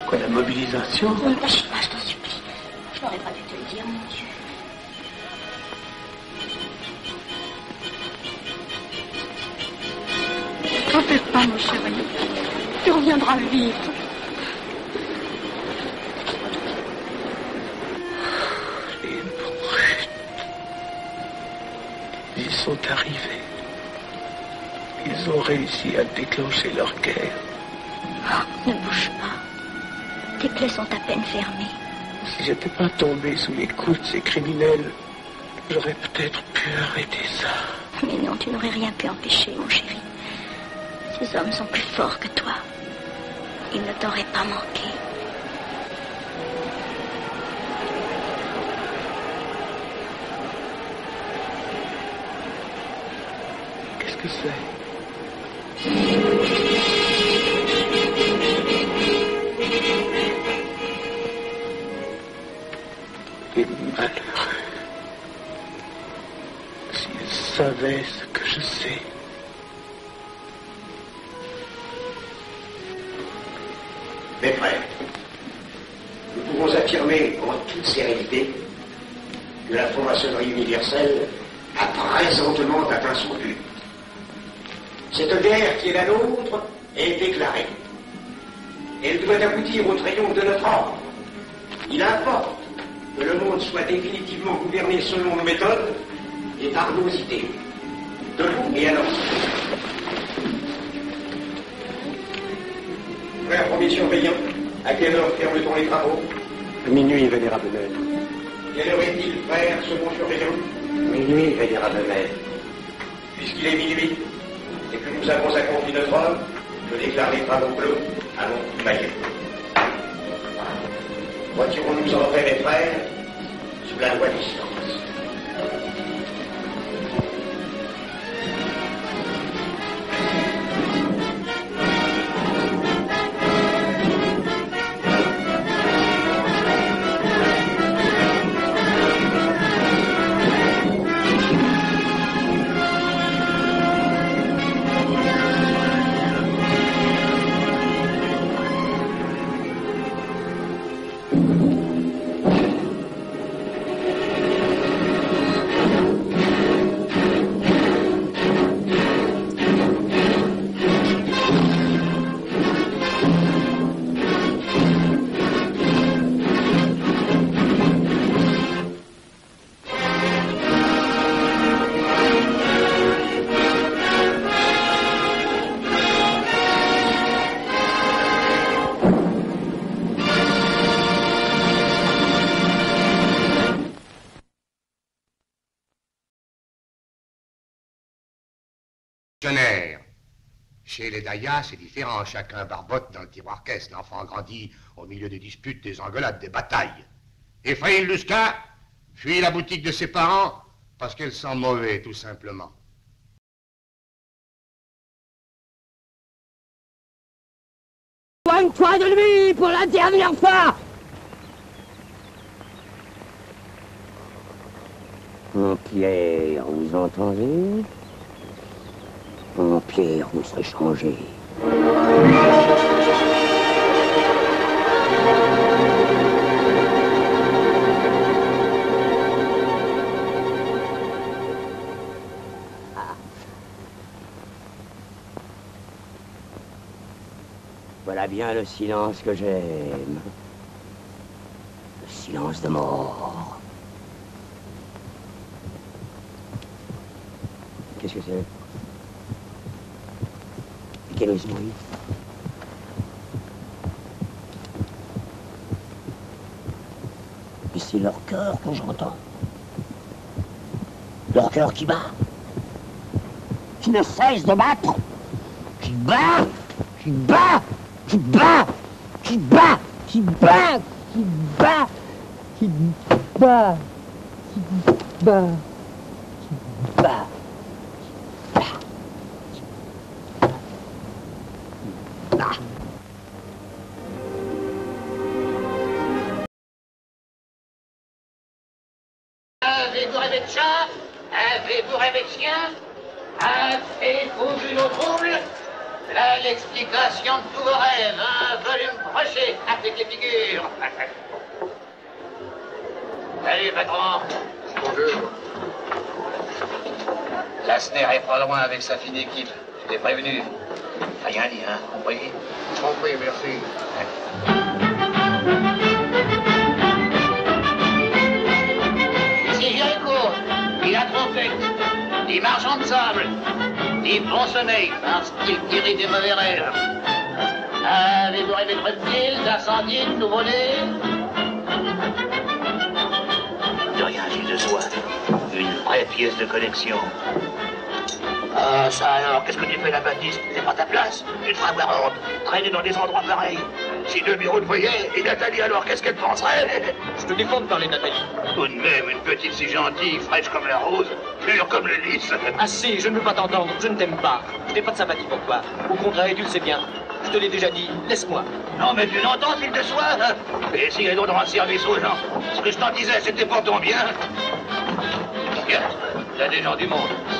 Quoi, la mobilisation? Ne t'agite pas, je t'en supplie. Je n'aurais pas dû te le dire, mon Dieu. T'en fais pas, mon chéri. Tu reviendras vite. Les brutes. Ils sont arrivés. Ils ont réussi à déclencher leur guerre. Oh, ne bouge pas. Tes plaies sont à peine fermées. Si j'étais pas tombé sous les coups de ces criminels, j'aurais peut-être pu arrêter ça. Mais non, tu n'aurais rien pu empêcher, mon chéri. Ces hommes sont plus forts que toi. Ils ne t'auraient pas manqué. Qu'est-ce que c'est? Les malheureux. S'ils savaient ce que je sais. Mes frères, nous pouvons affirmer en toute sérénité que la franc-maçonnerie universelle a présentement atteint son but. Cette guerre qui est la nôtre est déclarée. Elle doit aboutir au triomphe de notre ordre. Il importe que le monde soit définitivement gouverné selon nos méthodes et par nos idées. Debout et alors. Frère premier surveillant, à quelle heure ferme-t-on les travaux? À minuit, vénérable maître. Quelle heure est-il, frère second surveillant? Minuit, vénérable maître. Puisqu'il est minuit et que nous avons accompli notre œuvre, je déclare les travaux clos. Allons, Maillet. Retirons-nous en paix, mes frères, sous la loi du silence. Chez les Dayas, c'est différent. Chacun barbote dans le tiroir-caisse. L'enfant grandit au milieu des disputes, des engueulades, des batailles. Ephraim Lusquin fuit la boutique de ses parents parce qu'elle sent mauvais, tout simplement. Soigne-toi de lui pour la dernière fois. Mon Pierre, vous entendez? Mon Pierre, vous serez changé. Voilà bien le silence que j'aime. Le silence de mort. Qu'est-ce que c'est? Quel est ce bruit? Et c'est leur cœur que j'entends. Leur cœur qui bat. Qui ne cesse de battre. Qui bat. Qui bat. Qui bat. Qui bat. Qui bat. Qui bat. Qui bat. Qui bat. Qui bat. Avez-vous rêvé de chat? Avez-vous rêvé de chien? Avez-vous vu nos troubles? Là, l'explication de tous vos rêves, un volume broché avec les figures. Salut, patron. Bonjour. Lassner est pas loin avec sa fine équipe. Je t'ai prévenu. Rien dit, hein, compris? Compris, merci. Ici Jéricho, dit la trompette, dit marchand de sable, dit bon sommeil, parce qu'il guérit des mauvais rêves. Avez-vous rêvé de reptiles, d'incendies, de nouveau-nés? De rien, Gilles de Soie. Une vraie pièce de collection. Ah, ça alors, qu'est-ce que tu fais là, Baptiste? C'est pas ta place? Tu te feras avoir honte, traîner dans des endroits pareils. Si le bureau te voyait, et Nathalie alors, qu'est-ce qu'elle penserait? Je te défends de parler de Nathalie. Tout de même, une petite si gentille, fraîche comme la rose, pure comme le lys. Assez, je ne veux pas t'entendre, je ne t'aime pas. Je n'ai pas de sympathie pour toi. Au contraire, tu le sais bien. Je te l'ai déjà dit, laisse-moi. Non, mais tu l'entends, fil de soie? Essayez donc de rendre service aux gens. Ce que je t'en disais, c'était pour ton bien. Regarde, il y a des gens du monde.